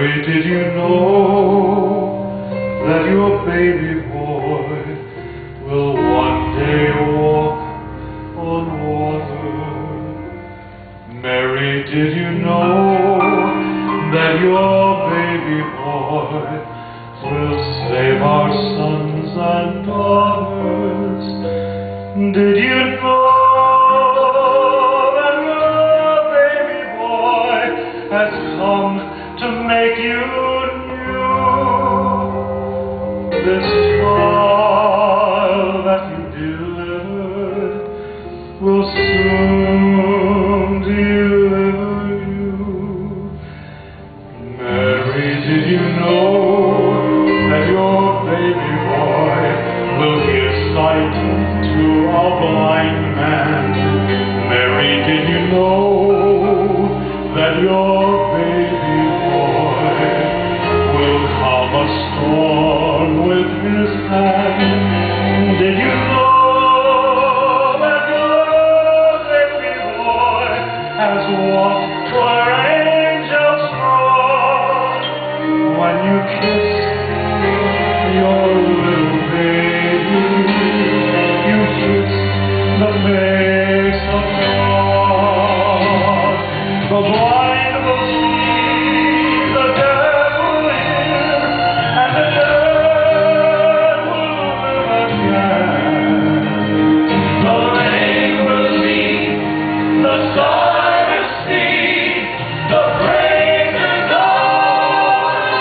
Mary, did you know that your baby boy will one day walk on water? Mary, did you know that your baby boy will save our sons and daughters? Did you know that your baby boy has come to make you new? This child that you delivered will soon deliver you. Mary, did you know that your baby boy will give sight to a blind man? Mary, did you know that your baby boy will calm a storm with his hand? Did you know that your baby boy has walked where angels trod? When you kiss your little baby, you kiss the face of God. The blind will see, the deaf will hear, and the dead will live again. The lame will see, the sight will see, the praises of the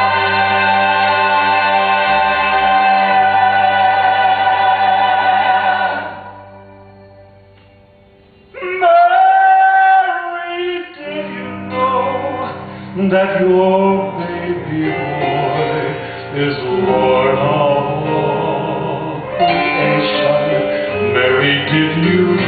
Lamb. Mary, did you know that your baby boy is Lord of all creation? Mary, did you